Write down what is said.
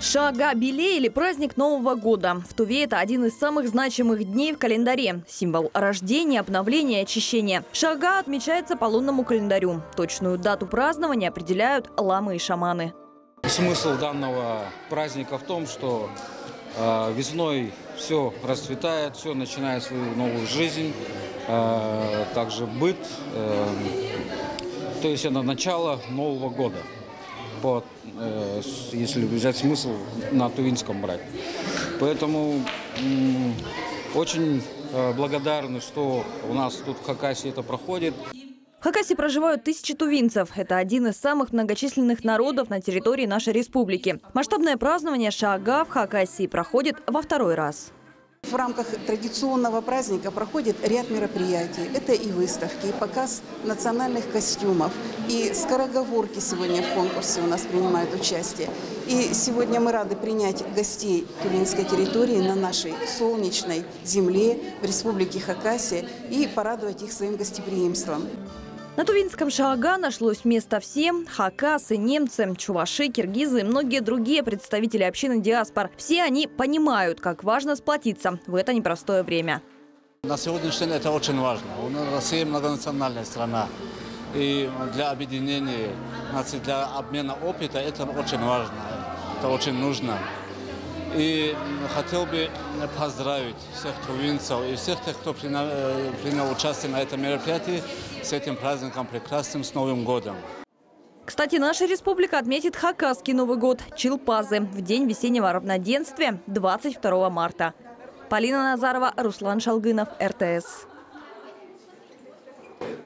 Шаага-билей или праздник Нового года. В Туве это один из самых значимых дней в календаре. Символ рождения, обновления и очищения. Шаага отмечается по лунному календарю. Точную дату празднования определяют ламы и шаманы. Смысл данного праздника в том, что весной все расцветает, все начинает свою новую жизнь, также быт, то есть это начало Нового года. Вот, если взять смысл на тувинском брать. Поэтому очень благодарны, что у нас тут в Хакасии это проходит. В Хакасии проживают тысячи тувинцев. Это один из самых многочисленных народов на территории нашей республики. Масштабное празднование Шаага в Хакасии проходит во второй раз. В рамках традиционного праздника проходит ряд мероприятий. Это и выставки, и показ национальных костюмов, и скороговорки сегодня в конкурсе у нас принимают участие. И сегодня мы рады принять гостей тувинской территории на нашей солнечной земле в республике Хакасия и порадовать их своим гостеприимством. На тувинском Шаага нашлось место всем – хакасы, немцы, чуваши, киргизы и многие другие представители общины диаспор. Все они понимают, как важно сплотиться в это непростое время. На сегодняшний день это очень важно. У нас Россия многонациональная страна. И для объединения, для обмена опыта это очень важно, это очень нужно. И хотел бы поздравить всех тувинцев и всех тех, кто принял участие на этом мероприятии, с этим праздником прекрасным, с Новым годом. Кстати, наша республика отметит хакасский Новый год – Чилпазы в день весеннего равноденствия 22 марта. Полина Назарова, Руслан Шалгынов, РТС.